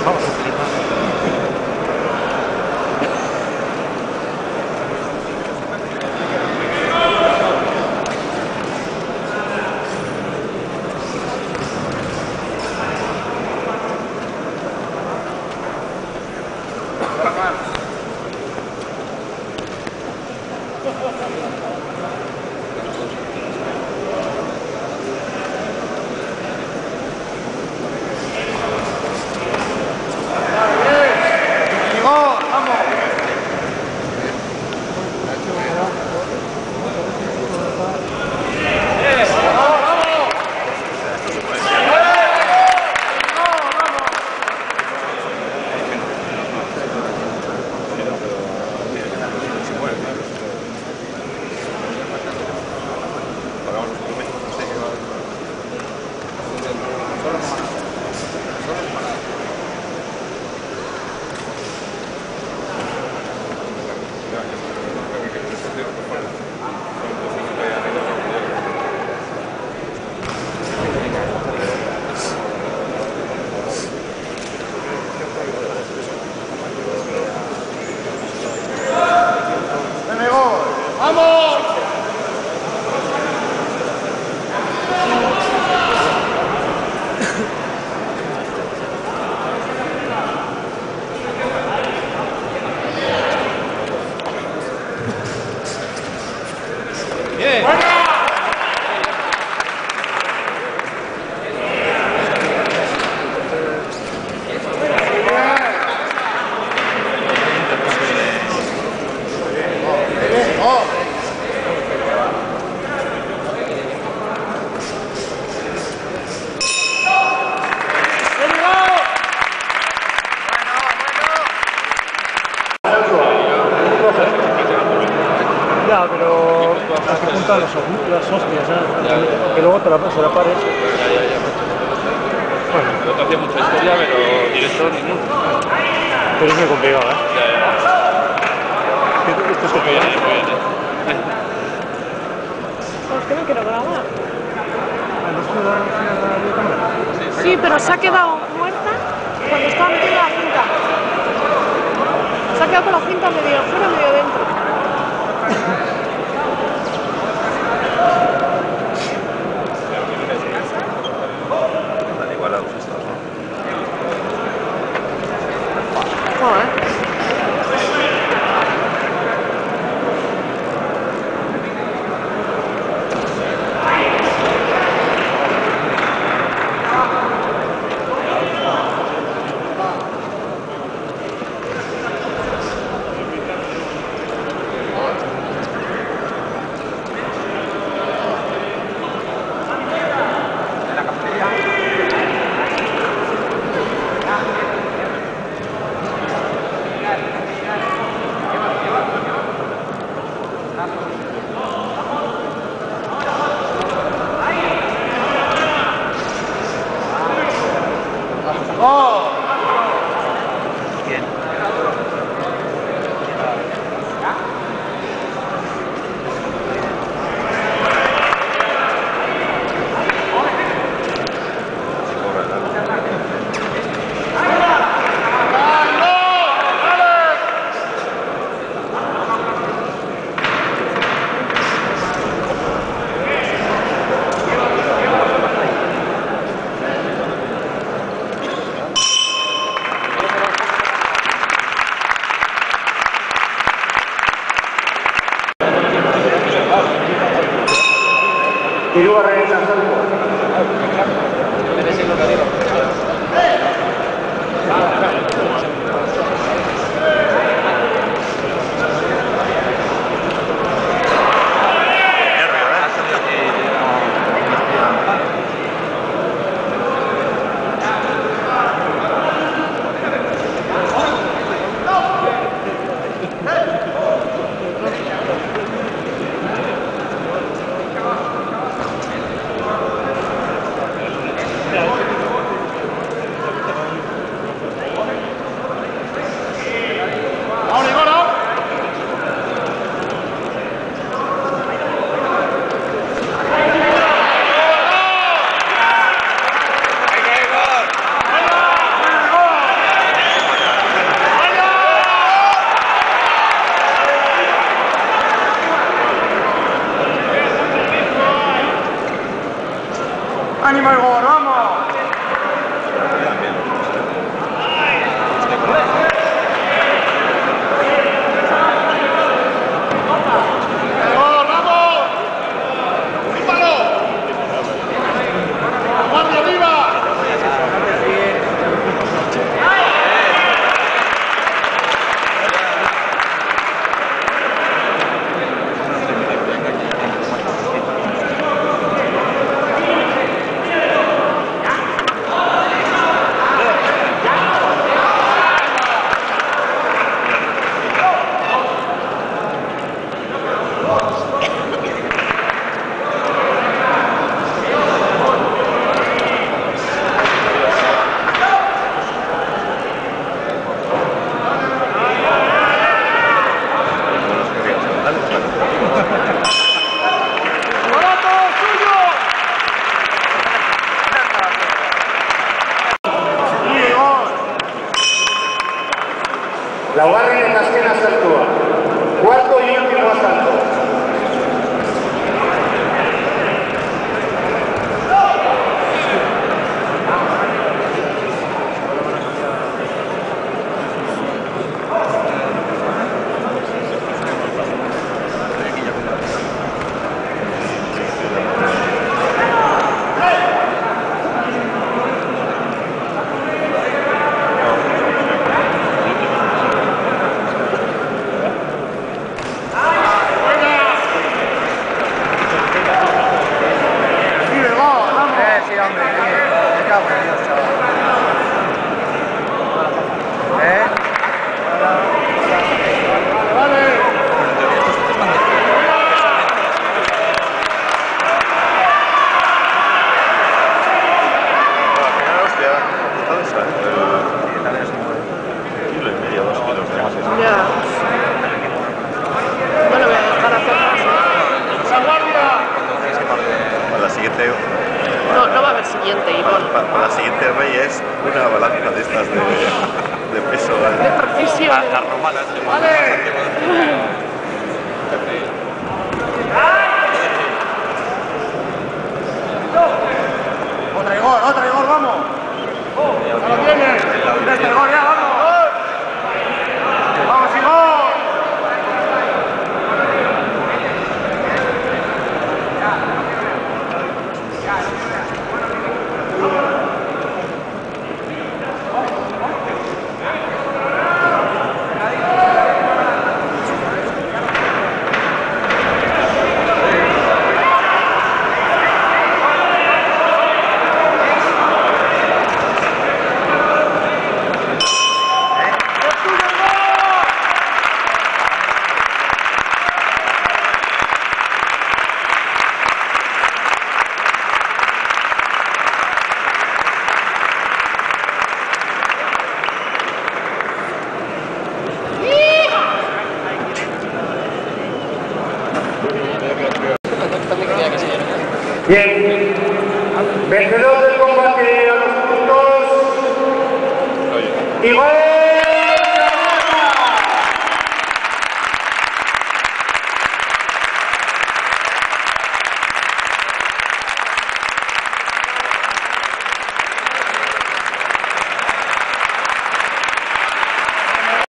Ya, pero hay que juntar las hostias, ¿sabes? Que luego se la pares. Bueno, no te hacía mucha historia, pero directo ninguno. Pero es muy complicado, ¿eh? Esto es muy bien, muy bien. Pues que no quiero grabar. Sí, pero se ha quedado muerta cuando estaba metiendo la cinta. Se ha quedado con la cinta medio fuera, medio dentro. Están igualados estos, ¿no? Joder. Y luego regresan salvo. Laugarren eta azken asaltua. Cuarto y último asalto. No va a haber siguiente, Ivonne. Para la siguiente rey es una balanza de estas de peso. De precisión. Las romanas. Otra Igor, vamos. ¡Ya lo tienes! Igor, ya, vamos. ¡Vamos, Igor! Bien, vencedor del combate a los puntos, Igual